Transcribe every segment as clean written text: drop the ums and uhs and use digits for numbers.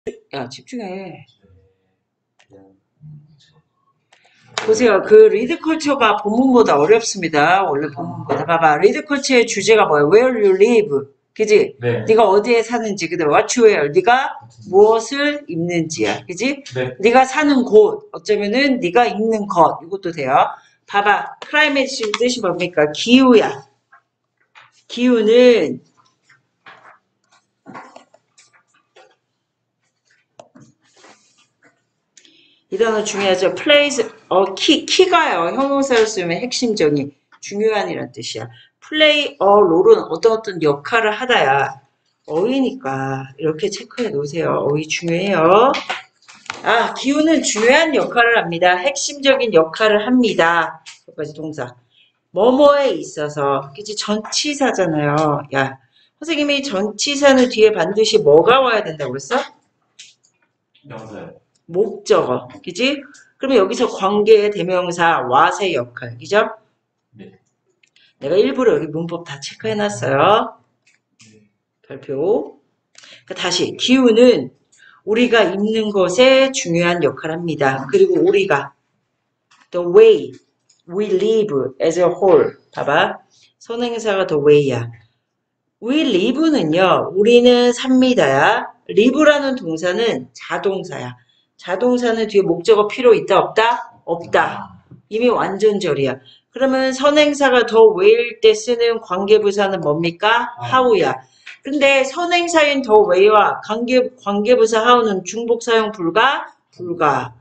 야, 집중해. 보세요. 그 리드컬처가 본문보다 어렵습니다. 원래 본문보다. 봐봐. 리드컬처의 주제가 뭐야? Where you live. 그지? 네. 네가 어디에 사는지. 그다음에 what you wear. 네가 무엇을 입는지야. 그지? 네. 네가 사는 곳. 어쩌면은 네가 입는 것. 이것도 돼요. 봐봐. 클라이메이트 뜻이 뭡니까? 기후야. 기후는 이 단어 중요하죠. plays 키가요. 형용사를 쓰면 핵심적인 중요한이란 뜻이야. play a role은 어떤 역할을 하다야. 어휘니까 이렇게 체크해 놓으세요. 어휘 중요해요. 아, 기후는 중요한 역할을 합니다. 핵심적인 역할을 합니다. 여기까지 동사. 뭐뭐에 있어서, 그치? 전치사잖아요. 야, 선생님이 전치사는 뒤에 반드시 뭐가 와야 된다고 그랬어? 명사요. 목적어, 그지? 그러면 여기서 관계의 대명사, what의 역할, 그죠? 네. 내가 일부러 여기 문법 다 체크해놨어요. 발표. 다시, 기후는 우리가 입는 것에 중요한 역할을 합니다. 그리고 우리가 the way we live as a whole. 봐봐. 선행사가 the way야. we live는요, 우리는 삽니다야. live라는 동사는 자동사야. 자동사는 뒤에 목적어 필요 있다, 없다? 없다. 이미 완전절이야. 그러면 선행사가 더 way일 때 쓰는 관계부사는 뭡니까? how야. 근데 선행사인 더 way와 관계부사 how는 중복 사용 불가? 불가.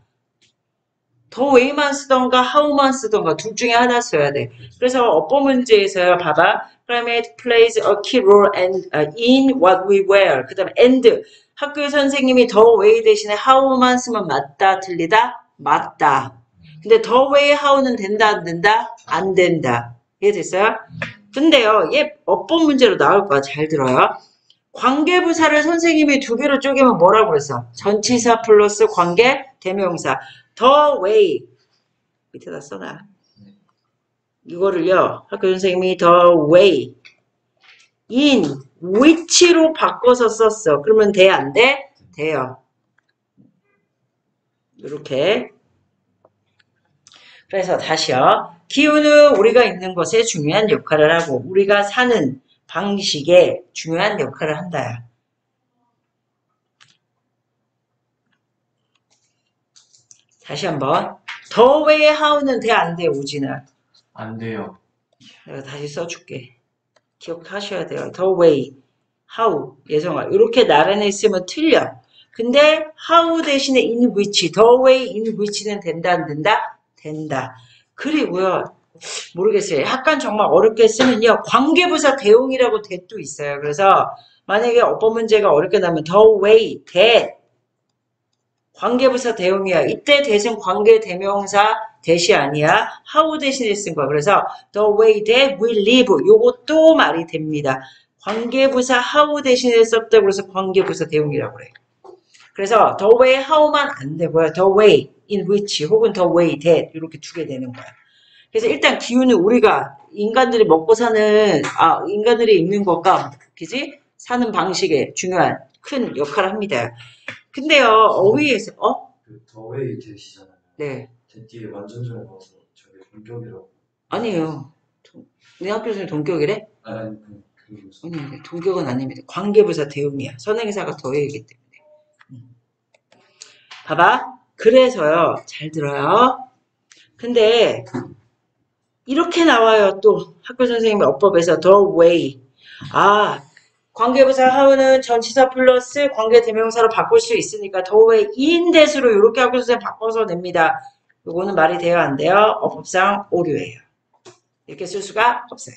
더 way만 쓰던가 how만 쓰던가 둘 중에 하나 써야 돼. 그래서 어법 문제에서 봐봐. Climate plays a key role in what we wear. 그 다음에 and. 학교 선생님이 더 way 대신에 how만 쓰면 맞다, 틀리다? 맞다. 근데 더 way how는 된다, 안 된다? 안 된다. 이해됐어요? 근데요, 얘 어법 문제로 나올 거야. 잘 들어요. 관계부사를 선생님이 두 개로 쪼개면 뭐라고 그랬어? 전치사 플러스 관계 대명사. the way. 밑에다 써놔. 이거를요, 학교 선생님이 the way. in which로 바꿔서 썼어. 그러면 돼, 안 돼? 돼요. 이렇게. 그래서 다시요. 기후는 우리가 있는 것에 중요한 역할을 하고 우리가 사는 방식에 중요한 역할을 한다야. 다시 한번. the way how는 돼, 안 돼, 우진아? 안 돼요. 내가 다시 써줄게. 기억하셔야 돼요. the way, how, 예성아. 이렇게 나란히 있으면 틀려. 근데 how 대신에 in which, the way in which는 된다, 안 된다? 된다. 그리고요. 모르겠어요. 약간 정말 어렵게 쓰면요. 관계부사 대용이라고 that도 있어요. 그래서 만약에 어법 문제가 어렵게 나면 the way, that. 관계부사 대용이야. 이때 that은 관계 대명사 that이 아니야. how 대신에 쓴 거야. 그래서 the way that we live. 요것도 말이 됩니다. 관계부사 how 대신에 썼다고 해서 관계부사 대용이라고 그래. 그래서 the way how만 안 되고요. the way in which 혹은 the way that 이렇게 두 개 되는 거야. 그래서 일단 기후는 우리가 인간들이 먹고 사는 인간들이 입는 것과 그지 사는 방식에 중요한 큰 역할을 합니다. 근데요 어휘에서 그 더웨이 되시잖아요. 네. 제 뒤에 완전전에 넣어서 저게 동격이라고. 아니에요. 내 학교 선생님 동격이래? 아니 아니 동격은 아닙니다. 관계부사 대용이야. 선행사가 더해이기 때문에. 봐봐. 그래서요. 잘 들어요. 근데 이렇게 나와요. 또 학교 선생님의 어법에서 the way. 관계부사 how는 전치사 플러스 관계 대명사로 바꿀 수 있으니까 the way in that으로 이렇게 학교 선생님 바꿔서 냅니다. 요거는 말이 돼요, 안 돼요? 어법상 오류예요. 이렇게 쓸 수가 없어요.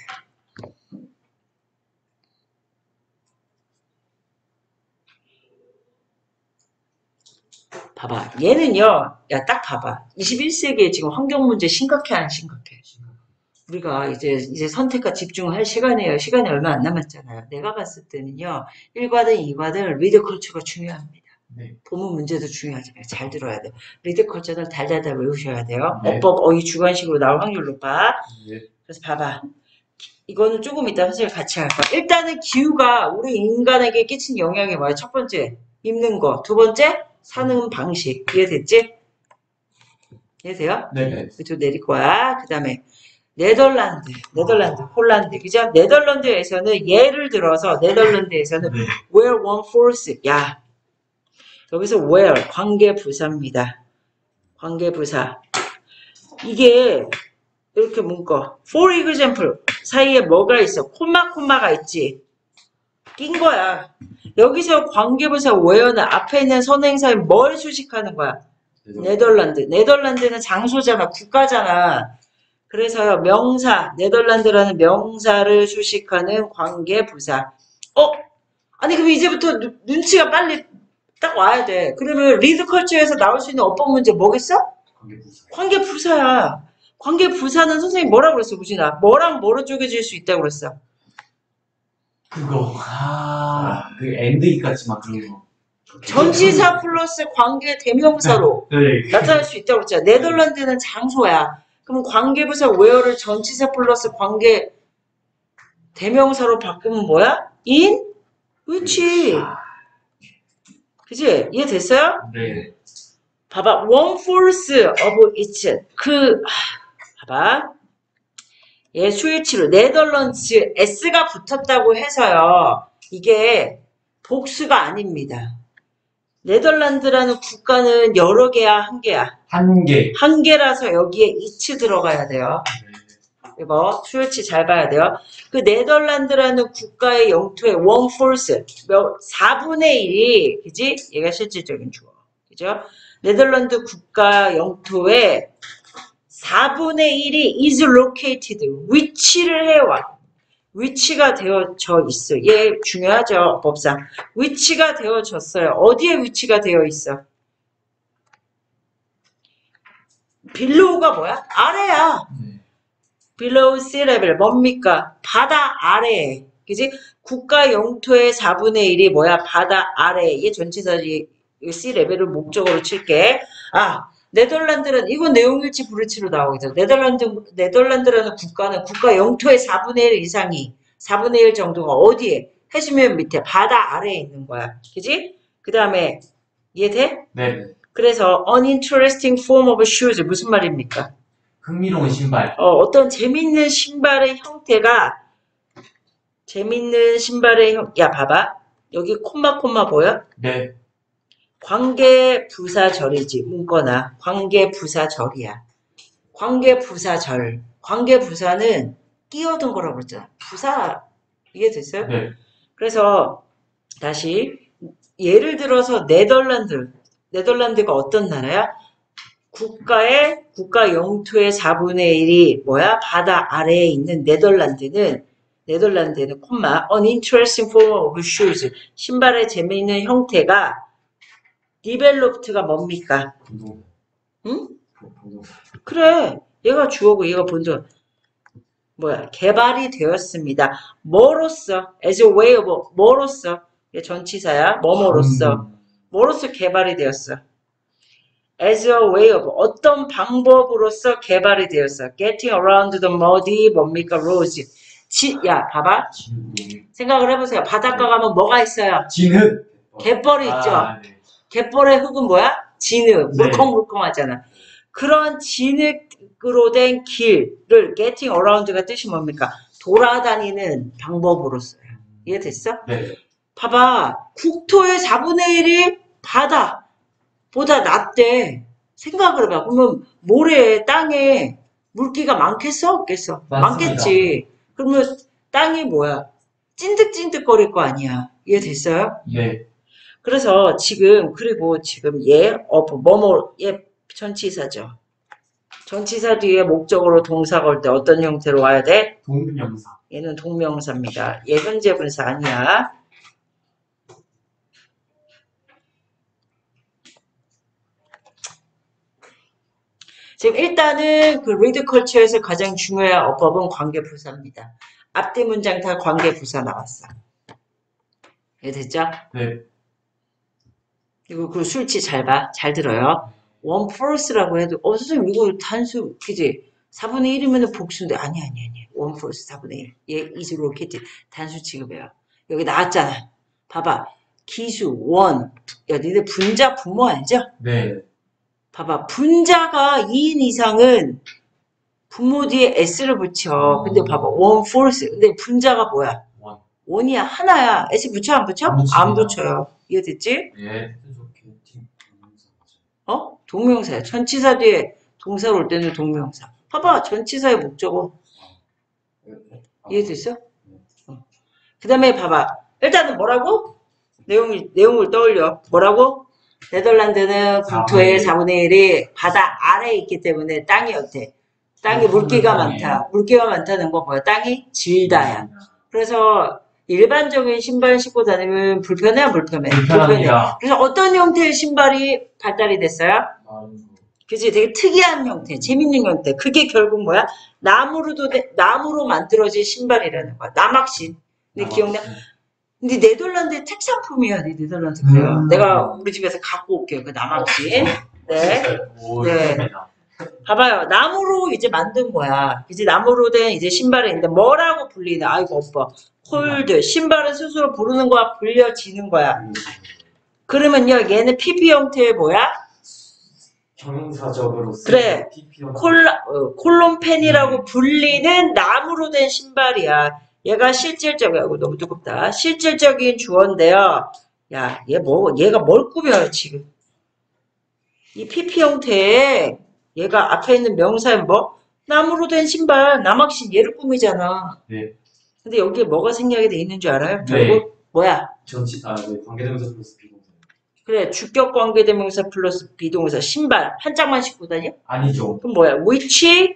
봐봐. 얘는요. 야, 딱 봐봐. 21세기에 지금 환경 문제 심각해 안 심각해? 우리가 이제 선택과 집중할 시간이에요. 시간이 얼마 안 남았잖아요. 내가 봤을 때는요. 1과든 2과든 리드컬처가 중요합니다. 네. 보문 문제도 중요하잖아요. 잘 들어야 돼요. 리드컬처는 달달달 외우셔야 돼요. 네. 어법, 어휘, 주관식으로 나올 확률 높아. 네. 그래서 봐봐. 이거는 조금 이따 선생님 같이 할 거야. 일단은 기후가 우리 인간에게 끼친 영향이 뭐야? 첫 번째. 입는 거. 두 번째, 사는 방식. 이해됐지? 이해돼요? 네. 밑으로 내릴 거야. 그 다음에 네덜란드, 홀란드. 그죠? 네덜란드에서는 예를 들어서 네덜란드에서는 네. where one fourth. 야, 여기서 where 관계부사입니다. 관계부사. 이게 이렇게 문거. for example 사이에 뭐가 있어? 콤마가 있지. 낀 거야. 여기서 관계부사 where는 앞에 있는 선행사에 뭘 수식하는 거야? 네덜란드. 네덜란드는 장소잖아. 국가잖아. 그래서요, 명사, 네덜란드라는 명사를 수식하는 관계부사. 아니, 그럼 이제부터 눈치가 빨리 딱 와야 돼. 그러면 리드컬처에서 나올 수 있는 어법 문제 뭐겠어? 관계부사. 관계부사야. 관계부사는 선생님 뭐라고 그랬어, 우진아? 뭐랑 뭐로 쪼개질 수 있다고 그랬어? 그거. 그 엔드이까지 막 그런 거. 전치사 플러스 관계 대명사로 네. 나타날 수 있다고 그랬잖아. 네덜란드는 장소야. 그럼 관계부사 where를 전치사 플러스 관계 대명사로 바꾸면 뭐야? in? which. 그치? 이해됐어요? 네. 봐봐. one fourth of each. 봐봐. 얘 수일치로 네덜란드 S가 붙었다고 해서요. 이게 복수가 아닙니다. 네덜란드라는 국가는 여러 개야, 한 개야? 한 개. 한 개라서 여기에 each 들어가야 돼요. 이거 수일치 잘 봐야 돼요. 그 네덜란드라는 국가의 영토의 one fourth, 4분의 1이, 그지? 얘가 실질적인 주어. 그죠? 네덜란드 국가 영토의 4분의 1이 is located, 위치를 해와. 위치가 되어져 있어. 얘 중요하죠, 법상. 위치가 되어졌어요. 어디에 위치가 되어 있어? 빌로우가 뭐야? 아래야. below sea level 뭡니까? 바다 아래. 그지? 국가 영토의 4분의 1이 뭐야? 바다 아래. 얘 전체사지 sea level을 목적으로 칠게. 네덜란드는 이건 내용일치 불일치로 나오겠죠. 네덜란드라는 국가는 국가 영토의 4분의 1 이상이 4분의 1 정도가 어디에? 해수면 밑에 바다 아래에 있는 거야. 그지? 그 다음에 이해돼? 네. 그래서 uninteresting form of shoes 무슨 말입니까? 흥미로운 신발. 어떤 재밌는 신발의 형태가 야 봐봐 여기 콤마 보여? 네. 관계부사절이지 문거나 관계부사절이야. 관계부사는 끼어든 거라고 그랬잖아. 부사 이해됐어요? 네. 그래서 다시 예를 들어서 네덜란드가 어떤 나라야? 국가 영토의 4분의 1이 뭐야? 바다 아래에 있는 네덜란드는 콤마 uninteresting form of shoes 신발의 재미있는 형태가 developed가 뭡니까? 응? 그래 얘가 주어고 얘가 본전 뭐야? 개발이 되었습니다. 뭐로써? as a way of 뭐로써? 얘 전치사야. 뭐로써 개발이 되었어? as a way of 어떤 방법으로서 개발이 되었어. getting around the muddy 뭡니까? roads. 야 봐봐. 생각을 해보세요. 바닷가 가면 뭐가 있어요? 진흙. 갯벌이 있죠. 네. 갯벌의 흙은 뭐야? 진흙. 네. 물컹물컹하잖아. 그런 진흙으로 된 길을 getting around가 뜻이 뭡니까? 돌아다니는 방법으로서요. 이해됐어? 네. 봐봐. 국토의 4분의 1이 바다보다 낮대. 생각을 해봐. 그러면 모래에 땅에 물기가 많겠어? 없겠어? 맞습니다. 많겠지. 그러면 땅이 뭐야? 찐득찐득거릴 거 아니야. 이해됐어요? 네. 그래서 그리고 지금 얘 전치사죠. 전치사 뒤에 목적으로 동사 걸 때 어떤 형태로 와야 돼? 동명사. 얘는 동명사입니다. 얘 현재 분사 아니야. 지금 일단은 그 리드 컬처에서 가장 중요한 어법은 관계부사입니다. 앞뒤 문장 다 관계부사 나왔어. 이해됐죠? 네. 이거 그 술치 잘 봐. 잘 들어요. 원 포스라고 해도 선생님 이거 단수 그지? 4분의 1이면 복수인데 아니. 원 포스 4분의 1. 얘 이즈로 로켓 단수 취급해요. 여기 나왔잖아. 봐봐. 기수, 원. 야, 니네 분자 부모 알죠? 네. 봐봐. 분자가 2인 이상은 분모 뒤에 s를 붙여. 근데 봐봐. 원 포스. 근데 분자가 뭐야? 원. 원이야. 하나야. s 붙여? 안 붙여? 안 붙입니다. 안 붙여요. 이해됐지? 예. 어? 동명사야. 전치사 뒤에 동사로 올 때는 동명사. 봐봐. 전치사의 목적어. 이해됐어? 그 다음에 봐봐. 일단은 뭐라고? 내용을 떠올려. 뭐라고? 네덜란드는 국토의 4분의 1이 바다 아래에 있기 때문에 땅이 어때? 땅이 물기가 많다. 물기가 많다는 거 뭐야? 땅이 질다야. 그래서 일반적인 신발 신고 다니면 불편해? 안 불편해? 불편해. 그래서 어떤 형태의 신발이 발달이 됐어요? 그치? 되게 특이한 형태, 재밌는 형태. 그게 결국 뭐야? 나무로 만들어진 신발이라는 거야. 나막신. 근데 기억나? 근데 네덜란드의 특산품이야, 네덜란드 그래요. 내가 우리 집에서 갖고 올게요, 그 나막신. 네. 네. 봐봐요. 나무로 이제 만든 거야. 이제 나무로 된 이제 신발이 있는데 뭐라고 불리냐? 아이고, 오빠. 홀드. 신발을 스스로 부르는 거야? 불려지는 거야? 그러면요, 얘는 PP 형태의 뭐야? 형용사적으로 그래. 콜롬펜이라고 불리는 나무로 된 신발이야. 얘가 실질적이고 너무 두껍다. 실질적인 주어인데요. 야, 얘가 뭘 꾸며요, 지금? 이 PP 형태에 얘가 앞에 있는 명사는 뭐? 나무로 된 신발, 나막신 얘를 꾸미잖아. 네. 근데 여기에 뭐가 생략이 돼 있는 줄 알아요? 네. 결국 뭐야? 네. 관계대명사 플러스 비동사. 그래, 주격 관계대명사 플러스 비동사 신발 한 짝만 신고 다녀? 아니죠. 그럼 뭐야? which?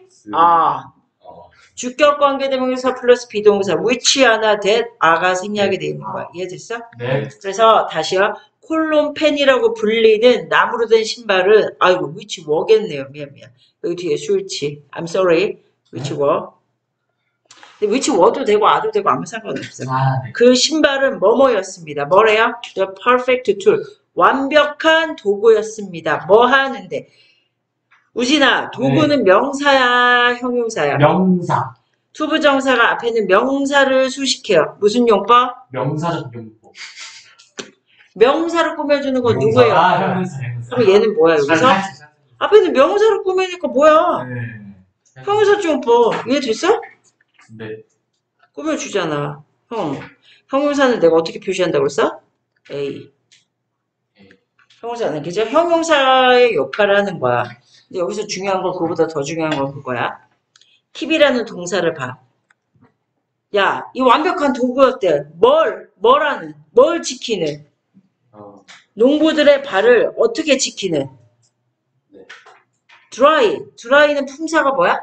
주격 관계대명사 플러스 비동사 which 하나 that 아가 생략이 되어 있는 거야. 이해됐어? 네. 그래서 다시요. 콜롬펜이라고 불리는 나무로 된 신발은 아이고 which 워겠네요. 미안. 여기 뒤에 수일치. I'm sorry. which 워. 근데 which 워도 되고 아도 되고 아무 상관없어. 네. 그 신발은 뭐뭐였습니다. 뭐래요? The perfect tool. 완벽한 도구였습니다. 뭐 하는데? 우진아, 도구는 명사야, 형용사야? 명사. 투부정사가 앞에 있는 명사를 수식해요. 무슨 용법? 명사적 용법. 명사를 꾸며주는 건 누구예요? 형용사. 그럼 얘는 뭐야, 여기서? 앞에 있는 명사를 꾸미니까 뭐야? 네. 형용사적 용법. 이해됐어? 네. 꾸며주잖아. 형용사는 내가 어떻게 표시한다고 그랬어? A. 형용사는, 그죠? 형용사의 역할을 하는 거야. 근데 여기서 중요한 건 그거보다 더 중요한 건 그거야. 킵이라는 동사를 봐. 야, 이 완벽한 도구였대. 뭘 지키는? 농부들의 발을 어떻게 지키는? 네. 드라이는 품사가 뭐야?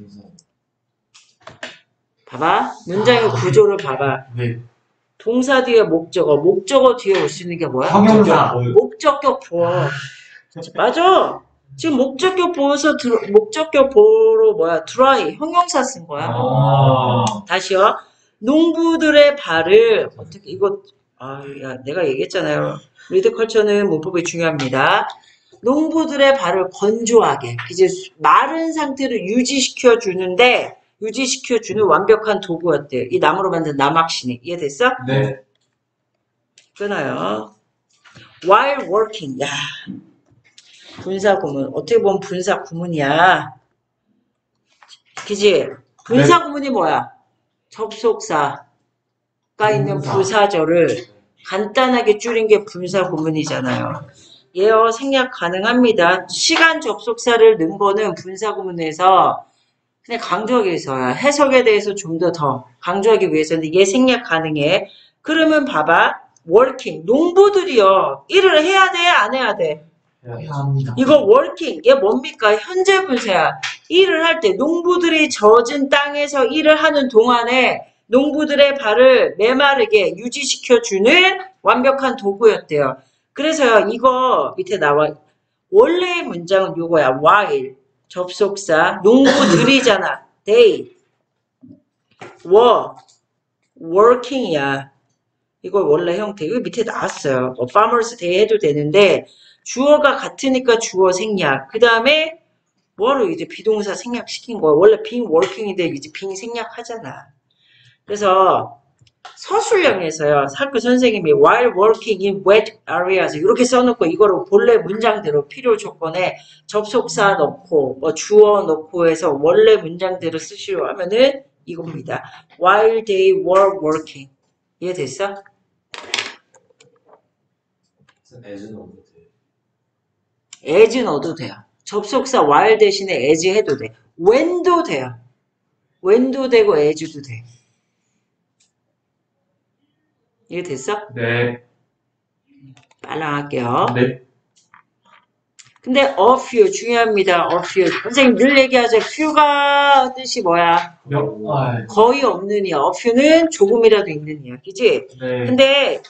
봐봐. 문장의 구조를 봐봐. 네. 동사 뒤에 목적어 뒤에 올 수 있는 게 뭐야? 형용사. 목적격 보어. 맞아. 지금 목적격 보어로 뭐야? 드라이 형용사 쓴 거야. 다시요. 농부들의 발을 어떻게 내가 얘기했잖아요. 리드컬처는 문법이 중요합니다. 농부들의 발을 건조하게 이제 마른 상태를 유지시켜 주는 완벽한 도구였대요. 이 나무로 만든 나막신이. 이해됐어? 네. 끊어요. While working. 야, 분사 구문. 어떻게 보면 분사 구문이야. 그지? 분사 구문이 뭐야? 접속사가 있는 부사절을 간단하게 줄인 게 분사 구문이잖아요. 얘요 생략 가능합니다. 시간 접속사를 넣은 거는 분사 구문에서 그냥 강조하기 위해서야. 해석에 대해서 좀 더 강조하기 위해서인데 얘 생략 가능해. 그러면 봐봐. working. 농부들이요. 일을 해야 돼? 안 해야 돼? 해야 합니다. 이거 working. 얘 뭡니까? 현재 분사야. 일을 할 때 농부들이 젖은 땅에서 일을 하는 동안에 농부들의 발을 메마르게 유지시켜주는 완벽한 도구였대요. 그래서요. 이거 밑에 나와. 원래의 문장은 요거야. while. 접속사. 농부들이잖아. they were working이야. 이거 원래 형태. 이거 밑에 나왔어요. farmers day 해도 되는데 주어가 같으니까 주어 생략. 그 다음에 뭐로 이제 비동사 생략시킨 거야. 원래 being working인데 이제 being 생략하잖아. 그래서 서술형에서요. 학교 선생님이 while working in wet areas 이렇게 써놓고 이거를 본래 문장대로 필요 조건에 접속사 넣고 뭐 주어 넣고 해서 원래 문장대로 쓰시려 하면은 이겁니다. while they were working. 이해됐어? as 넣어도 돼요. as 넣어도 돼요. 접속사 while 대신에 as 해도 돼. when도 돼요. when도 되고 as도 돼. 이해됐어? 네. 빨랑 할게요. 네. 근데 a few 중요합니다. a few. 선생님 늘 얘기하죠. few가 뜻이 뭐야? 거의 없는 이야. a few는 조금이라도 있는 이야. 그지? 네. 근데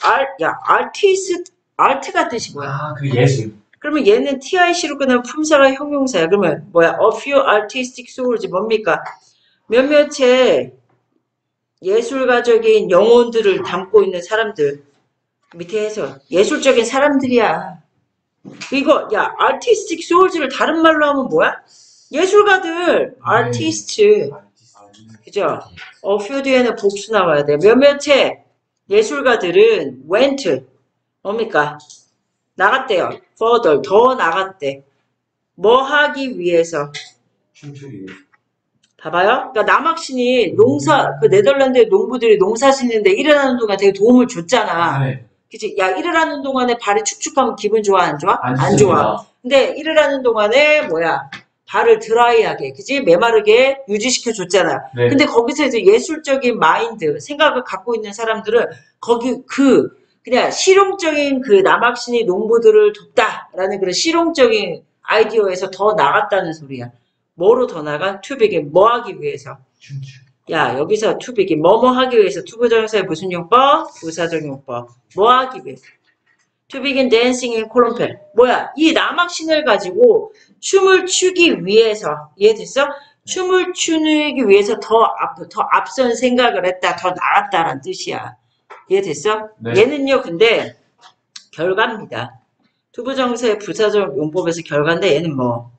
art가 뜻이 뭐야? 아, 그 예술. 그러면 얘는 tic로 끝나면 품사가 형용사야. 그러면 뭐야? a few artistic souls 뭡니까? 몇몇의 예술가적인 영혼들을 담고 있는 사람들. 밑에 해서 예술적인 사람들이야. 이거 야 artistic souls를 다른 말로 하면 뭐야? 예술가들, artist. 그죠? a few 뒤에는 복수 나와야 돼. 몇몇의 예술가들은 went 뭡니까? 나갔대요. further 더 나갔대. 뭐 하기 위해서? 춤추기. 봐봐요. 그러니까 남학신이 그 네덜란드 농부들이 농사 짓는데 일어나는 동안 되게 도움을 줬잖아. 네. 그치? 야, 일을 하는 동안에 발이 축축하면 기분 좋아, 안 좋아? 안 좋아. 근데 일을 하는 동안에 발을 드라이하게, 그치? 메마르게 유지시켜 줬잖아. 네. 근데 거기서 이제 예술적인 마인드, 생각을 갖고 있는 사람들은 그냥 실용적인 그 남학신이 농부들을 돕다라는 그런 실용적인 아이디어에서 더 나갔다는 소리야. 뭐로 더 나간? 투빅이 뭐 하기 위해서? 춤추. 야, 여기서 투빅이 뭐뭐 하기 위해서 투부정사의 무슨 용법? 부사적 용법. 뭐 하기 위해서? To begin dancing in 콜롬펠. 뭐야? 이 남학신을 가지고 춤을 추기 위해서. 이해됐어? 춤을 추기 위해서 더 앞선 생각을 했다. 더 나았다라는 뜻이야. 이해됐어? 네. 얘는요, 근데 결과입니다. 투부정사의 부사적 용법에서 결과인데 얘는 뭐?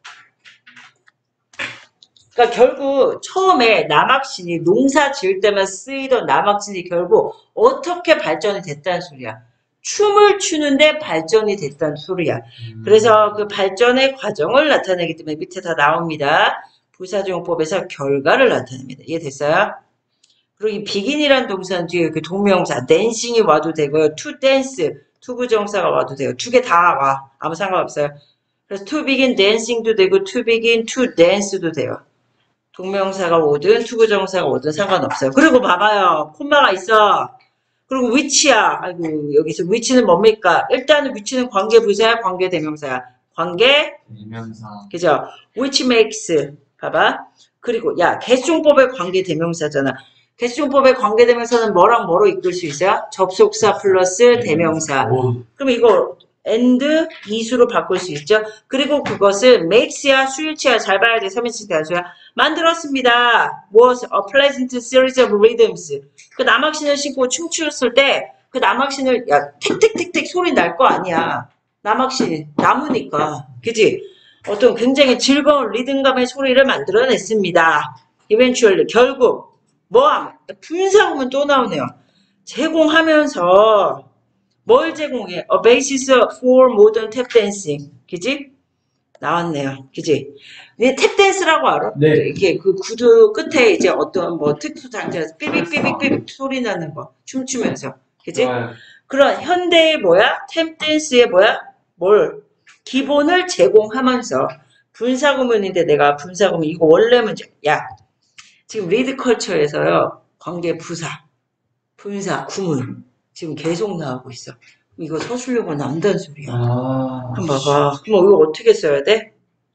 그러니까 결국 처음에 남학신이 농사 지을 때만 쓰이던 남학신이 결국 어떻게 발전이 됐다는 소리야. 춤을 추는데 발전이 됐다는 소리야. 그래서 그 발전의 과정을 나타내기 때문에 밑에 다 나옵니다. 부사적용법에서 결과를 나타냅니다. 이해됐어요? 그리고 이 begin이라는 동사는 뒤에 그 동명사 dancing이 와도 되고요. to dance, 투부정사가 와도 돼요. 두 개 다 와. 아무 상관없어요. 그래서 to begin dancing도 되고 to begin to dance도 돼요. 동명사가 오든 투부정사가 오든 상관없어요. 그리고 봐봐요. 콤마가 있어. 그리고 which야. 아이고 여기서 which는 뭡니까? 일단은 which는 관계부사야 관계대명사야. 대명사. 그죠? which makes 봐봐. 그리고 야 개수용법의 관계대명사잖아. 개수용법의 관계대명사는 뭐랑 뭐로 이끌 수 있어요? 접속사 플러스 대명사. 그럼 이거 and 이수로 바꿀 수 있죠. 그리고 그것은 makes야 수일치야 잘 봐야 돼. 3인칭 단수야. 만들었습니다. 무엇? A pleasant series of rhythms. 그 남학신을 신고 춤추었을 때 그 남학신을 야 틱틱틱틱 소리 날 거 아니야. 남학신 나무니까. 그지? 어떤 굉장히 즐거운 리듬감의 소리를 만들어냈습니다. eventually 결국 뭐함? 분사구문 또 나오네요. 제공하면서 뭘 제공해? A basis for modern tap dancing. 그지? 나왔네요. 그지? 탭댄스라고 알아? 네. 이게 그 구두 끝에 이제 어떤 뭐 특수 장치에서 삐빅삐빅삐빅 소리 나는 거. 춤추면서. 그지? 그런 현대의 뭐야? 탭댄스의 뭐야? 기본을 제공하면서 분사구문인데 내가 분사구문 이거 원래 문제. 야, 지금 리드컬처에서요. 관계 부사, 분사, 구문. 지금 계속 나오고 있어. 이거 서술형은 난다는 소리야. 한번 봐봐. 그럼 이거 어떻게 써야 돼?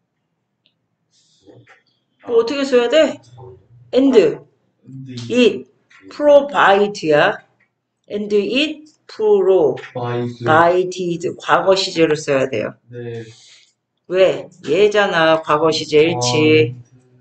어떻게 써야 돼? and, it, provide야. and it, provided. 과거 시제로 써야 돼요. 네. 왜? 얘잖아. 과거 시제 일치.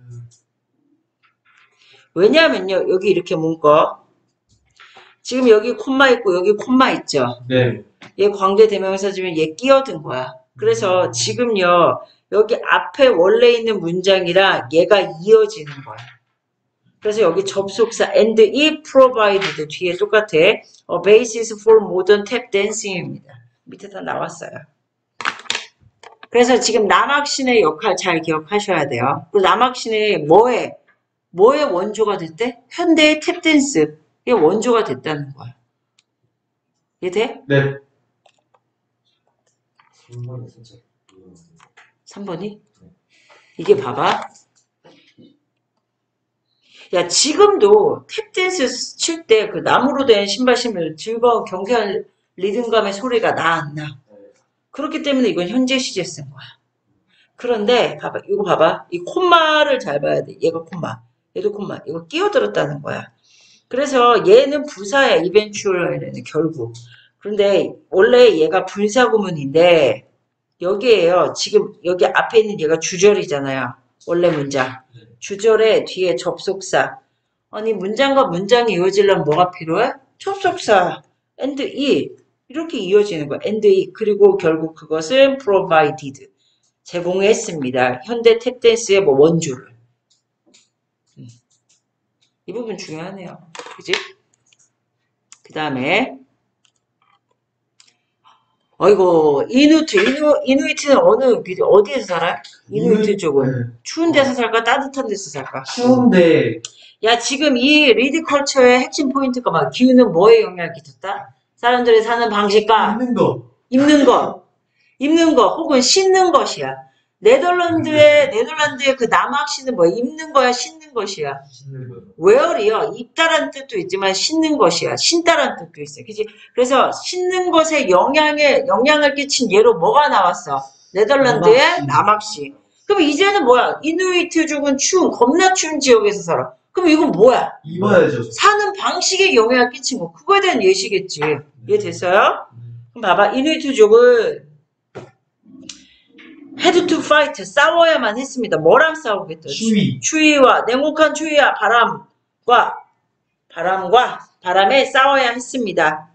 왜냐면요. 여기 이렇게 문거. 지금 여기 콤마 있고 여기 콤마 있죠. 네. 얘 관계대명사지면 얘 끼어든 거야. 그래서 지금요. 여기 앞에 원래 있는 문장이랑 얘가 이어지는 거야. 그래서 여기 접속사 and it provided 뒤에 똑같아. A basis for modern tap dancing입니다. 밑에 다 나왔어요. 그래서 지금 남학신의 역할 잘 기억하셔야 돼요. 그 남학신의 뭐의 원조가 됐대? 현대의 탭댄스. 이게 원조가 됐다는 거야. 이해돼? 네. 3번이 진짜 3번이? 이게 봐봐. 야, 지금도 탭댄스 칠 때 그 나무로 된 신발 신으면 즐거운 경쾌한 리듬감의 소리가 나 안 나? 그렇기 때문에 이건 현재 시제 쓴 거야. 그런데 봐봐, 이거 봐봐. 이 콤마를 잘 봐야 돼. 얘가 콤마, 얘도 콤마. 이거 끼어들었다는 거야. 그래서 얘는 부사야. 이벤츄얼에는 결국. 그런데 원래 얘가 분사구문인데 여기에요. 지금 여기 앞에 있는 얘가 주절이잖아요. 원래 문장. 주절에 뒤에 접속사. 아니 문장과 문장이 이어지려면 뭐가 필요해? 접속사. and it. 이렇게 이어지는 거야. and it. 그리고 결국 그것은 provided. 제공했습니다. 현대 탭댄스의 뭐 원조를. 이 부분 중요하네요. 그지? 그 다음에 어이고 이누이트는 어디에서 살아? 이누이트 쪽은 네. 추운 데서 살까 따뜻한 데서 살까? 추운데 야 지금 이 리드컬처의 핵심 포인트가 막 기후는 뭐에 영향을 끼쳤다? 사람들이 사는 방식과 입는 거 혹은 씻는 것이야. 네덜란드의 그 남학시는 뭐 입는 거야 씻는 것이야. wear이요. 입다란 뜻도 있지만 씻는 것이야. 신다란 뜻도 있어. 그치? 그래서 씻는 것에 영향을 끼친 예로 뭐가 나왔어? 네덜란드의 남학시. 그럼 이제는 뭐야? 이누이트족은 겁나 추운 지역에서 살아. 그럼 이건 뭐야? 입어야죠. 사는 방식에 영향을 끼친 거. 그거에 대한 예시겠지. 이해됐어요? 그럼 봐봐. 이누이트족은 had to fight. 싸워야만 했습니다. 뭐랑 싸우겠다? 추위와 냉혹한 추위와 바람에 싸워야 했습니다.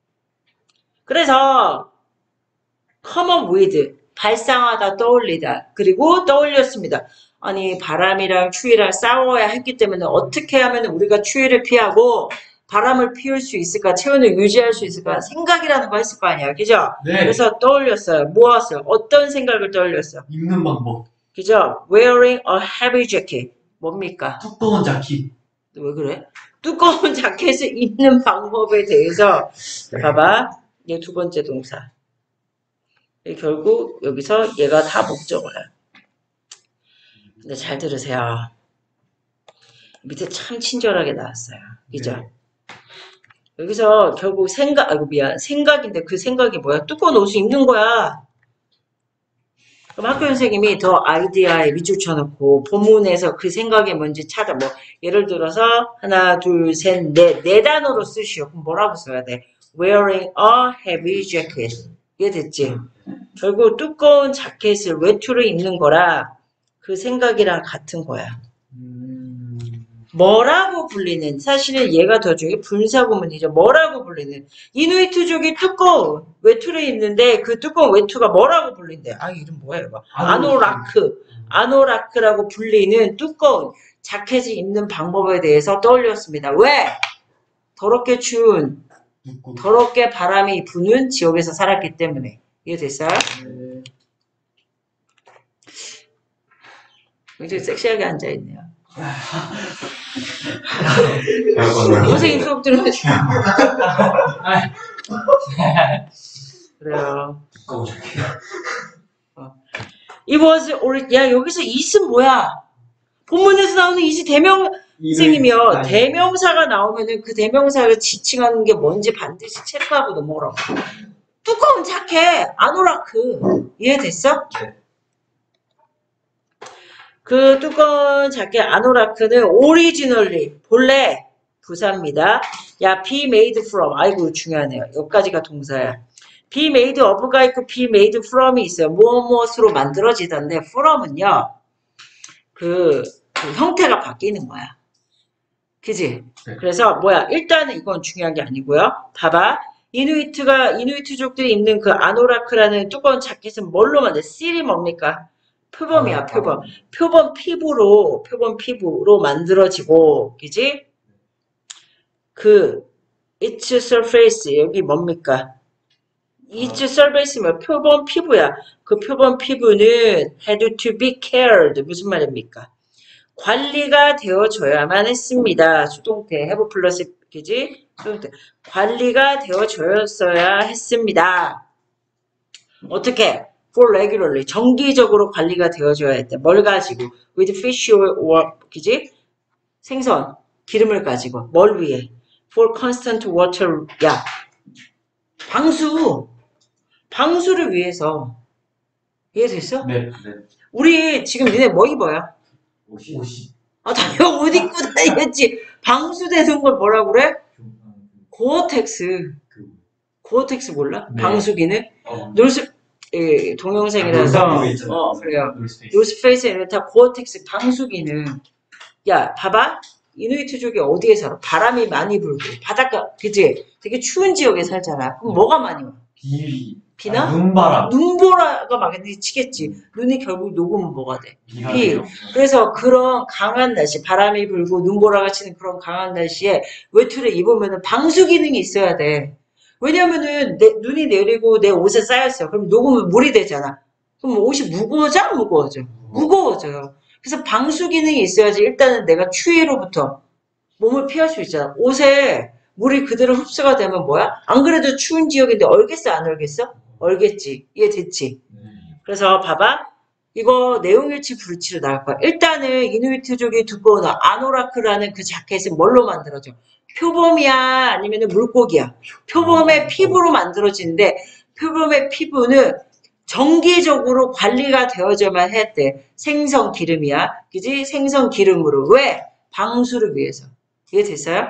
그래서 come up with. 발상하다, 떠올리다. 그리고 떠올렸습니다. 아니 바람이랑 추위랑 싸워야 했기 때문에 어떻게 하면 우리가 추위를 피하고 바람을 피울 수 있을까? 체온을 유지할 수 있을까? 생각이라는 거 했을 거 아니야. 그죠? 네. 그래서 떠올렸어요. 무엇을? 어떤 생각을 떠올렸어? 입는 방법. 그죠? Wearing a heavy jacket. 뭡니까? 두꺼운 자켓. 왜 그래? 두꺼운 자켓을 입는 방법에 대해서 봐봐. 얘 두 번째 동사. 결국 여기서 얘가 다 목적어야. 근데 잘 들으세요. 밑에 참 친절하게 나왔어요. 그죠? 네. 여기서 결국 생각인데 그 생각이 뭐야? 두꺼운 옷을 입는 거야. 그럼 학교 선생님이 더 아이디어에 밑줄 쳐놓고 본문에서 그 생각이 뭔지 찾아. 뭐 예를 들어서 하나, 둘, 셋, 네 단어로 쓰시오. 그럼 뭐라고 써야 돼? Wearing a heavy jacket. 이해됐지? 결국 두꺼운 자켓을 외투를 입는 거라 그 생각이랑 같은 거야. 뭐라고 불리는, 사실은 얘가 더 중요해. 분사구문이죠. 뭐라고 불리는. 이누이트족이 두꺼운 외투를 입는데 그 두꺼운 외투가 뭐라고 불린대? 아 이름 뭐야 이거? 아노라크라고 불리는 두꺼운 자켓을 입는 방법에 대해서 떠올렸습니다. 왜? 더럽게 추운, 더럽게 바람이 부는 지역에서 살았기 때문에. 이해됐어요? 네. 굉장히 섹시하게 앉아있네요. 잘 선생님 수업 들으면 그래요. 두꺼운 자켓. 야 여기서 it은 뭐야? 본문에서 나오는 it이 대명생이며 대명사가 나오면은 그 대명사를 지칭하는 게 뭔지 반드시 체크하고 넘어가라고. 두꺼운 자켓 아노라크. 이해됐어? 네. 그 두꺼운 자켓 아노라크는 오리지널리 본래 부사입니다. 야 be made from. 아이고 중요하네요. 여기까지가 동사야. be made of가 있고 be made from이 있어요. 무엇으로 만들어지던데 from은요. 그 형태가 바뀌는 거야. 그지? 네. 그래서 뭐야? 일단은 이건 중요한 게 아니고요. 봐봐. 이누이트족들이 입는 그 아노라크라는 두꺼운 자켓은 뭘로 만든? 실이 뭡니까? 표범이야, 표범. 표범 피부로 만들어지고, 그지? its surface, 여기 뭡니까? its surface면 표범 피부야. 그 표범 피부는 had to be cared. 무슨 말입니까? 관리가 되어줘야만 했습니다. 수동태, have 플러스, 그지? 수동태. 관리가 되어줘야 했습니다. 어떻게? For regularly. 정기적으로 관리가 되어줘야 했대. 뭘 가지고? With fish or, 그지? 생선, 기름을 가지고. 뭘 위해? For constant water. 야, 방수를 위해서. 이해됐어? 네. 우리 지금 니네 뭐 입어요? 옷이. 아, 당연히 옷 입고 다니겠지. 방수되는 걸 뭐라 그래? 고어텍스. 고어텍스 몰라? 네. 방수기는? 동영상이라서. 그래요. 노스페이스에는 다 고어텍스 방수기는. 야, 봐봐. 이누이트족이 어디에 살아? 바람이 많이 불고. 바닷가, 그치? 되게 추운 지역에 살잖아. 그럼 뭐가 많이 와? 비나? 눈바람. 눈보라가 막 치겠지. 눈이 결국 녹으면 뭐가 돼? 비. 돼요. 그래서 그런 강한 날씨, 바람이 불고 눈보라가 치는 그런 강한 날씨에 외투를 입으면 방수 기능이 있어야 돼. 왜냐면은 눈이 내리고 내 옷에 쌓였어. 그럼 녹으면 물이 되잖아. 그럼 옷이 무거워져? 안 무거워져? 무거워져요. 그래서 방수 기능이 있어야지 일단은 내가 추위로부터 몸을 피할 수 있잖아. 옷에 물이 그대로 흡수가 되면 뭐야? 안 그래도 추운 지역인데 얼겠어? 안 얼겠어? 얼겠지. 이해됐지? 그래서 봐봐. 이거 내용일치 불일치로 나올 거야. 일단은 이누이트족이 두꺼운 아노라크라는 그 자켓은 뭘로 만들어져? 표범이야? 아니면 물고기야? 표범의 피부로 만들어지는데 표범의 피부는 정기적으로 관리가 되어져만 했대. 생선 기름이야. 그지? 생선 기름으로. 왜? 방수를 위해서. 이해됐어요?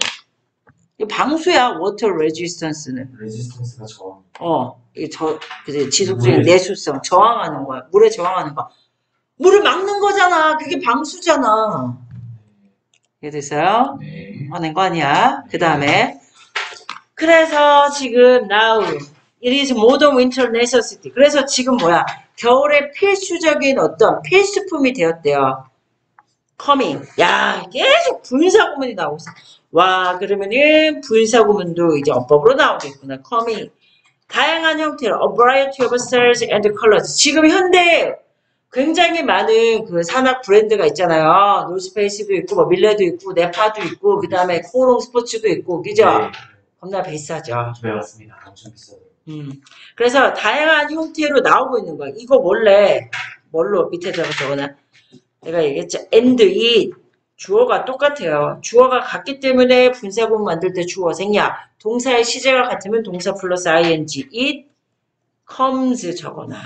방수야, 워터 레지스턴스는. 레지스턴스가 저항. 그지? 지속적인 내수성, 저항하는 거야. 물에 저항하는 거. 물을 막는 거잖아. 그게 방수잖아. 이해됐어요? 네. 하는 거 아니야. 그 다음에. 그래서 지금, now, it is modern winter necessity. 그래서 지금 뭐야? 겨울에 필수적인 어떤 필수품이 되었대요. coming. 야, 계속 분사구문이 나오고 있어. 와, 그러면은 분사구문도 이제 어법으로 나오겠구나. coming. 다양한 형태로 a variety of styles and colors. 지금 현대 굉장히 많은 그 산악 브랜드가 있잖아요. 노스페이스도 있고, 뭐 밀레도 있고, 네파도 있고, 그 다음에 코롱 스포츠도 있고, 그죠? 네. 겁나 비싸죠. 네, 맞습니다. 엄청 비싸요. 그래서 다양한 형태로 나오고 있는 거야. 이거 원래 뭘로 밑에다가 적어놔? 내가 얘기했죠. and, it. 주어가 똑같아요. 주어가 같기 때문에 분사구문 만들 때 주어 생략. 동사의 시제가 같으면 동사 플러스 ing. it comes 적어놔.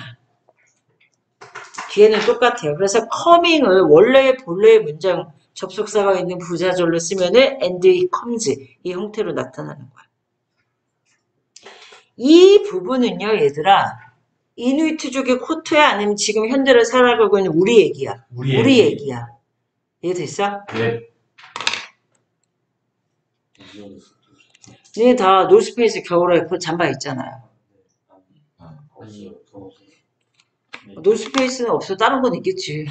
뒤에는 똑같아요. 그래서 coming을 원래 본래의 문장 접속사가 있는 부사절로 쓰면은 and it comes 이 형태로 나타나는 거야. 이 부분은요, 얘들아. 이누이트족의 코트야 아니면 지금 현대를 살아가고 있는 우리 얘기야. 우리 얘기야. 이해됐어? 네. 네, 다 노스페이스 겨울에 그 잠바 있잖아요. 노스페이스는 없어. 다른 건 있겠지.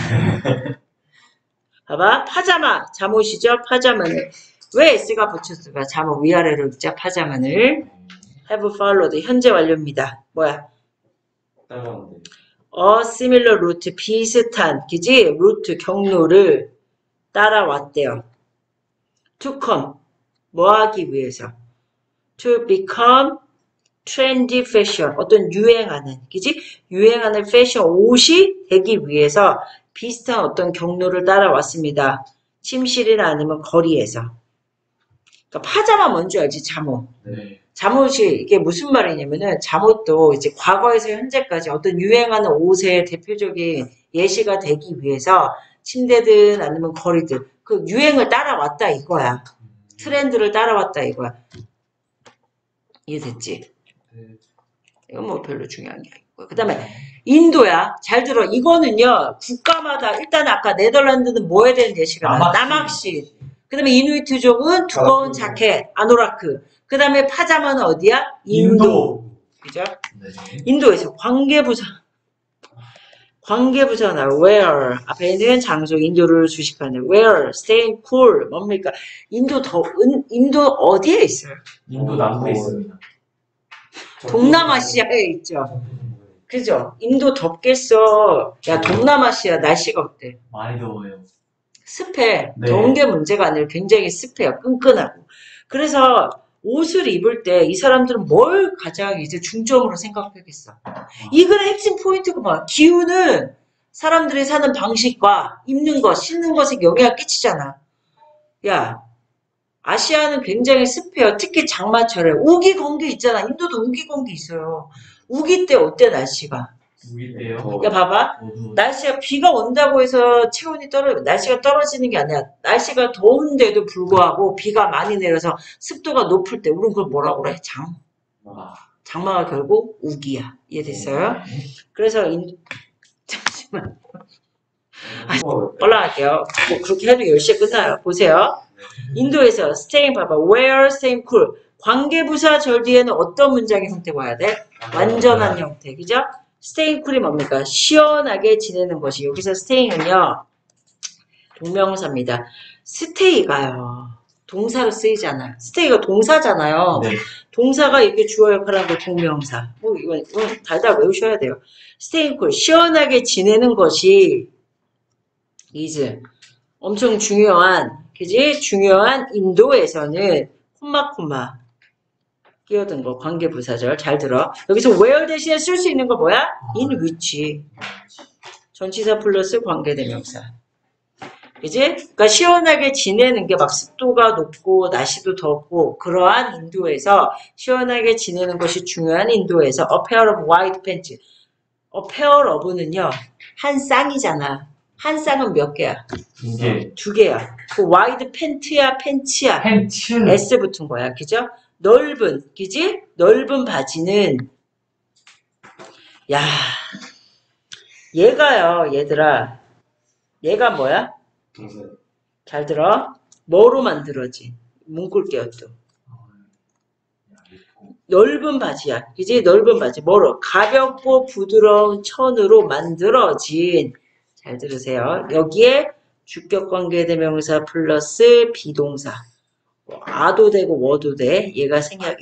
봐봐. 파자마. 잠옷이죠? 파자마는. 왜 S가 붙였을까? 잠옷 위아래로 읽자. 파자마를. have followed. 현재 완료입니다. 뭐야? 따라오는데. similar route. 비슷한. 그지? 루트, 경로를 따라왔대요. to come. 뭐 하기 위해서? to become trendy fashion. 어떤 유행하는, 그지? 유행하는 패션 옷이 되기 위해서 비슷한 어떤 경로를 따라왔습니다. 침실이나 아니면 거리에서. 그러니까 파자마 뭔지 알지? 잠옷. 네. 잠옷이 이게 무슨 말이냐면은 잠옷도 이제 과거에서 현재까지 어떤 유행하는 옷의 대표적인 예시가 되기 위해서 침대든 아니면 거리든 그 유행을 따라왔다 이거야. 트렌드를 따라왔다 이거야. 이해됐지? 네. 이건 뭐 별로 중요한 게 아니고. 그 다음에 인도야. 잘 들어. 이거는요. 국가마다 일단 아까 네덜란드는 뭐 해야 되는 예시가 나와? 남악시. 그 다음에 이누이트족은 두꺼운 자켓, 아노라크. 그 다음에 파자마는 어디야? 인도. 그죠? 네. 인도에서 관계부사. 관계부잖아. where 앞에 있는 장소 인도를 주식하는 where staying cool 뭡니까? 인도 어디에 있어요? 인도 남부에 있습니다. 동남아시아에 있죠. 그죠? 인도 덥겠어. 야 동남아시아 날씨가 어때? 많이 더워요. 습해. 네. 더운 게 문제가 아니라 굉장히 습해요. 끈끈하고. 그래서 옷을 입을 때 이 사람들은 뭘 가장 이제 중점으로 생각하겠어. 이거는 핵심 포인트가 뭐야? 기후는 사람들이 사는 방식과 입는 것, 신는 것에 영향을 끼치잖아. 야, 아시아는 굉장히 습해요. 특히 장마철에. 우기 건기 있잖아. 인도도 우기 건기 있어요. 우기 때 어때 날씨가? 우기때요. 야 봐봐. 날씨가 비가 온다고 해서 날씨가 떨어지는 게 아니라 날씨가 더운데도 불구하고 비가 많이 내려서 습도가 높을 때 우리는 그걸 뭐라고 그래? 장마가 결국 우기야. 이해됐어요? 그래서 잠시만 올라갈게요. 뭐 그렇게 해도 10시에 끝나요. 보세요. 인도에서 staying 봐봐. where staying cool. 관계부사 절 뒤에는 어떤 문장의 형태가 와야 돼? 완전한 형태. 그죠? staying cool이 뭡니까? 시원하게 지내는 것이. 여기서 staying은요. 동명사입니다. stay가요. 동사로 쓰이잖아. stay가 동사잖아요. 네. 동사가 이렇게 주어 역할을 하고 동명사. 뭐 이건 달달 외우셔야 돼요. staying cool. 시원하게 지내는 것이 is 엄청 중요한 그지? 중요한 인도에서는 콤마 끼어든 거 관계부사절 잘 들어. 여기서 where 대신에 쓸 수 있는 거 뭐야? in which 전치사 플러스 관계대명사. 그지? 그러니까 시원하게 지내는 게 막 습도가 높고 날씨도 덥고 그러한 인도에서 시원하게 지내는 것이 중요한 인도에서 a pair of white pants. a pair of는요 한 쌍이잖아. 한 쌍은 몇 개야? 두 개야. 그 와이드 팬츠야, 팬츠야. 팬츠. S 붙은 거야. 그죠? 넓은, 그지? 넓은 바지는, 야, 얘가요, 얘들아. 얘가 뭐야? 잘 들어. 뭐로 만들어지? 문꿀게요, 또. 넓은 바지야. 그지? 넓은 바지. 뭐로? 가볍고 부드러운 천으로 만들어진, 잘 들으세요. 여기에 주격관계대명사 플러스 비동사. 아도 되고 워도 돼. 얘가 생략이다.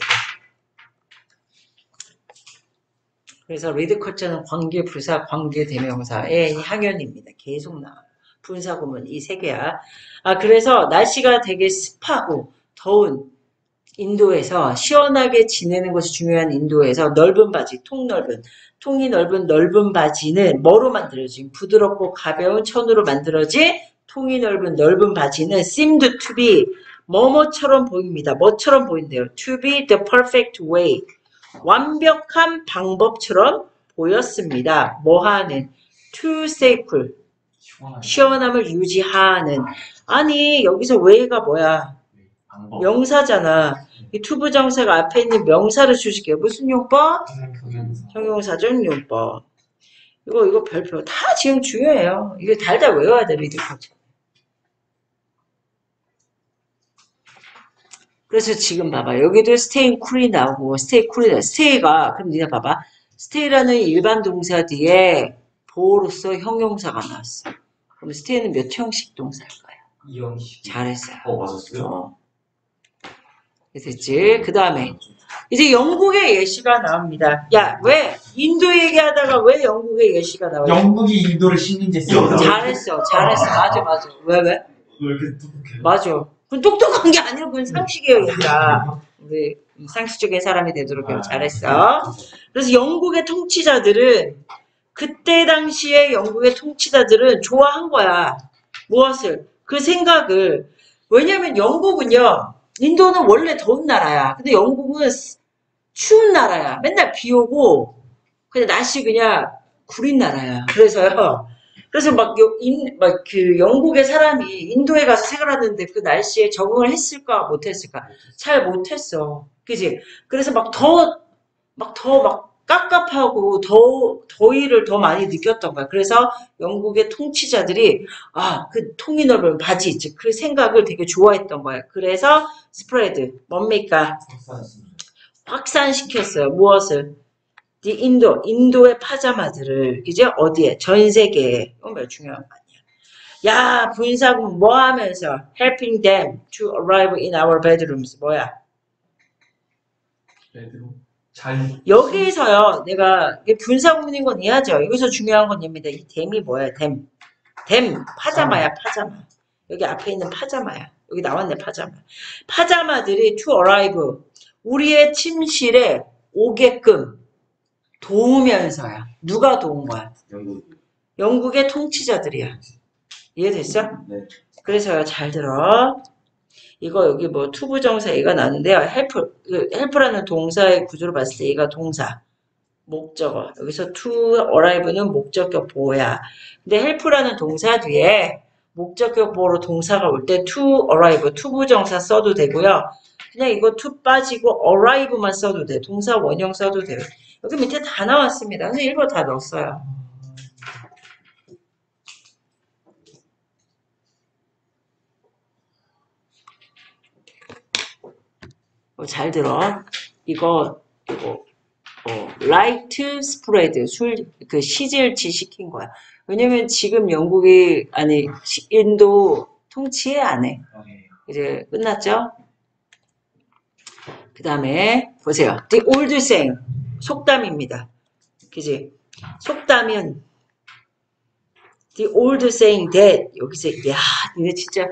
그래서 리드컬처는 관계부사, 관계대명사의 항연입니다. 계속 나와요. 분사구문 이 세 개야. 그래서 날씨가 되게 습하고 더운 인도에서 시원하게 지내는 것이 중요한 인도에서 넓은 바지, 통이 넓은 바지는 뭐로 만들어진? 부드럽고 가벼운 천으로 만들어진 통이 넓은 바지는 seemed to be 뭐뭐처럼 보입니다. 뭐처럼 보인대요? To be the perfect way. 완벽한 방법처럼 보였습니다. 뭐하는? To stay cool. 시원함을 유지하는. 아니 여기서 way가 뭐야? 명사잖아. 이 투부정사가 앞에 있는 명사를 주실게요. 무슨 용법? 형용사적 용법. 이거 별표 다 지금 중요해요. 이거 달달 외워야 돼, 리드컬처. 그래서 지금 봐봐. 여기도 staying cool이 나오고 stay cool이 나오고 stay가 그럼 니네 봐봐. stay라는 일반 동사 뒤에 보호로서 형용사가 나왔어. 그럼 stay는 몇 형식 동사일까요? 2형식. 잘했어요. 맞았어요. 됐지? 그 다음에 이제 영국의 예시가 나옵니다. 야, 왜? 인도 얘기하다가 왜 영국의 예시가 나와요? 영국이 인도를 식민지했어. 잘했어. 맞아. 왜? 왜 이렇게 똑똑해? 맞아. 그건 똑똑한 게 아니라 그건 상식이에요, 얘들아. 우리 상식적인 사람이 되도록 잘했어. 그래서 영국의 통치자들은 그때 당시에 영국의 통치자들은 좋아한 거야. 무엇을? 그 생각을. 왜냐면 영국은요. 인도는 원래 더운 나라야. 근데 영국은 추운 나라야. 맨날 비 오고 그냥 날씨 그냥 구린 나라야. 그래서 막 그 영국의 사람이 인도에 가서 생활하는데 그 날씨에 적응을 했을까 못했을까? 잘 못했어. 그지? 그래서 막 깝깝하고 더위를 더 많이 느꼈던 거야. 그래서 영국의 통치자들이 그 통이 넓은 바지 있지. 그 생각을 되게 좋아했던 거야. 그래서 스프레드 뭡니까? 확산시켰어요. 무엇을? the 인도의 파자마들을, 그죠? 어디에? 전 세계에. 이거 매우 중요한 거 아니야. 야, 분사금 뭐 하면서? helping them to arrive in our bedrooms. 뭐야? 베드로. 잘. 여기에서요, 내가, 이게 분사구문인 건 이해하죠? 여기서 중요한 건 입니다. 이 댐이 뭐야, 댐. 댐, 파자마야, 파자마. 여기 앞에 있는 파자마야. 여기 나왔네, 파자마. 파자마들이 to arrive, 우리의 침실에 오게끔 도우면서야. 누가 도운 거야? 영국. 영국의 통치자들이야. 이해됐어? 네. 그래서요, 잘 들어. 이거 여기 뭐 투부정사 얘가 나는데요. help라는 동사의 구조를 봤을 때 얘가 동사, 목적어. 여기서 to arrive는 목적격 보호야. 근데 help라는 동사 뒤에 목적격 보호로 동사가 올 때 to arrive, 투부정사 써도 되고요. 그냥 이거 to 빠지고 arrive만 써도 돼. 동사 원형 써도 돼요. 여기 밑에 다 나왔습니다. 그래서 일부 다 넣었어요. 잘 들어. 이거 라이트 스프레드 그 시질치 시킨 거야. 왜냐면 지금 영국이 아니 인도 통치해 안 해. 이제 끝났죠? 그 다음에 보세요. The old saying 속담입니다. 그지? 속담은 The old saying that 여기서 야 이거 진짜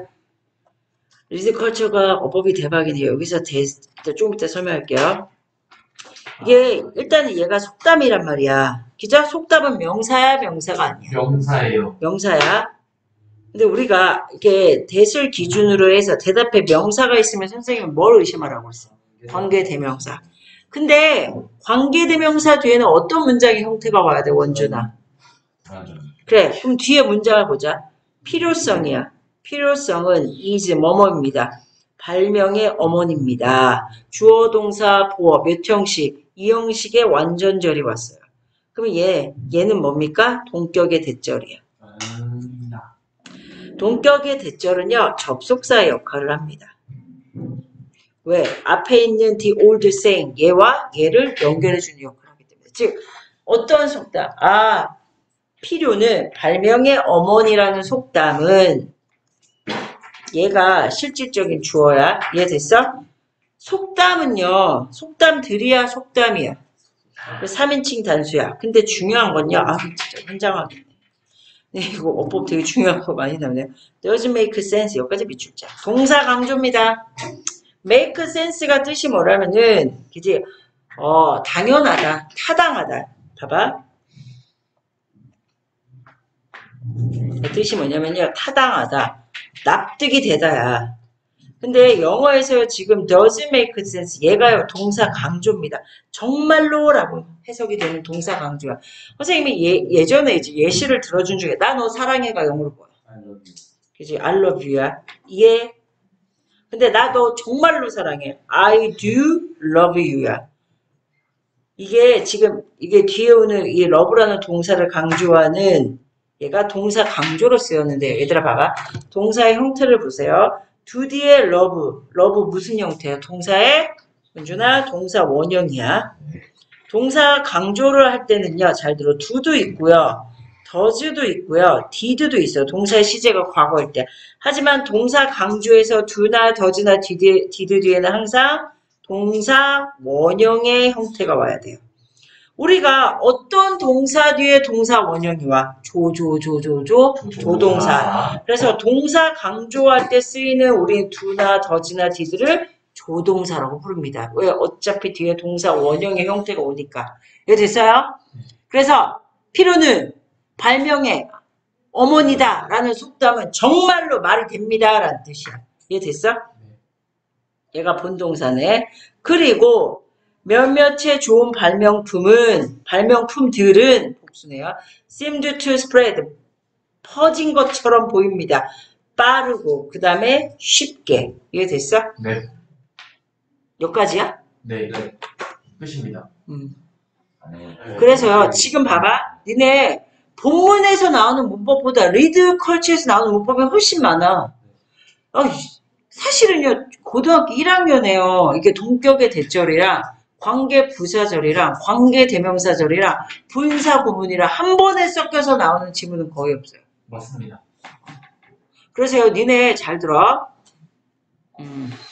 리드컬처가 어법이 대박이네요. 여기서 좀 이따 설명할게요. 이게 일단은 얘가 속담이란 말이야. 그죠? 속담은 명사야, 명사가 아니야. 명사예요. 명사야. 근데 우리가 이렇게 대을 기준으로 해서 대답에 명사가 있으면 선생님은 뭘 의심하라고 했어? 관계대명사. 근데 관계대명사 뒤에는 어떤 문장의 형태가 와야 돼, 원준아? 그래, 그럼 뒤에 문장을 보자. 필요성이야. 필요성은 is 뭐뭐입니다. 발명의 어머니입니다. 주어 동사 보어 몇 형식? 이 형식의 완전절이 왔어요. 그럼 얘는 뭡니까? 동격의 대절이야. 동격의 대절은요, 접속사의 역할을 합니다. 왜? 앞에 있는 the old saying, 얘와 얘를 연결해주는 역할을 하기 때문에. 즉, 어떤 속담? 필요는 발명의 어머니라는 속담은 얘가 실질적인 주어야. 이해됐어? 속담은요, 속담들이야, 속담이야. 3인칭 단수야. 근데 중요한 건요, 진짜 환장하겠네. 네, 이거 어법 되게 중요한 거 많이 나오네요. Doesn't make sense. 여기까지 밑줄자. 동사 강조입니다. make sense가 뜻이 뭐라면은, 그지? 당연하다, 타당하다. 봐봐. 뜻이 뭐냐면요, 타당하다. 납득이 되다야. 근데 영어에서 지금 doesn't make sense 얘가요 동사 강조입니다. 정말로라고 해석이 되는 동사 강조야. 선생님이 예전에 이제 예시를 들어준 중에 나 너 사랑해가 영어로 뭐야? I love you. 그지? I love you야. 이해? 근데 나 너 정말로 사랑해. I do love you야. 이게 지금 이게 뒤에 오는 이 love라는 동사를 강조하는 얘가 동사 강조로 쓰였는데 얘들아 봐봐. 동사의 형태를 보세요. do 뒤에 love 무슨 형태야? 동사의 은준아 동사 원형이야. 동사 강조를 할 때는요. 잘 들어. do도 있고요. does도 있고요. did도 있어요. 동사의 시제가 과거일 때. 하지만 동사 강조에서 do나 does나 did 뒤에는 항상 동사 원형의 형태가 와야 돼요. 우리가 어떤 동사 뒤에 동사 원형이 와? 조동사. 그래서 동사 강조할 때 쓰이는 우리 do나 does나 did를 조동사라고 부릅니다. 왜? 어차피 뒤에 동사 원형의 형태가 오니까. 이거 됐어요? 그래서 필요는 발명의 어머니다 라는 속담은 정말로 말이 됩니다 라는 뜻이야. 이해 됐어? 얘가 본동사네. 그리고 몇몇의 좋은 발명품들은 복수네요. seemed to spread 퍼진 것처럼 보입니다. 빠르고 그 다음에 쉽게. 이해됐어? 네. 여기까지야? 네. 끝입니다. 그래서요. 지금 봐봐. 니네 본문에서 나오는 문법보다 리드 컬처에서 나오는 문법이 훨씬 많아. 사실은요. 고등학교 1학년에요. 이게 동격의 대절이랑 관계 부사절이랑 관계 대명사절이랑 분사 구문이랑 한 번에 섞여서 나오는 지문은 거의 없어요. 맞습니다. 그래서 니네 잘 들어.